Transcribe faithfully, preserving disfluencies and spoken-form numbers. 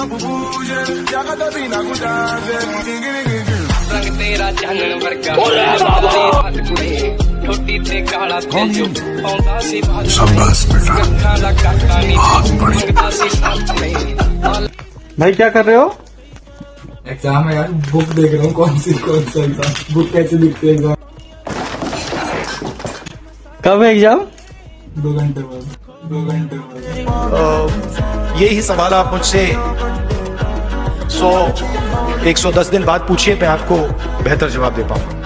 रंग तेरा चानन वर्गा छोटी ते काला तेजो पौंदा सी शाबाश बेटा। भाई क्या कर रहे हो? एग्जाम है यार, बुक देख रहा हूँ कौन सी कौन सा एग्जाम, बुक कैसे दिखती है एग्जाम। कब है एग्जाम? दो घंटे बाद दो घंटे बाद यही सवाल आप मुझसे सौ एक सौ दस दिन बाद पूछिए, मैं आपको बेहतर जवाब दे पाऊंगा।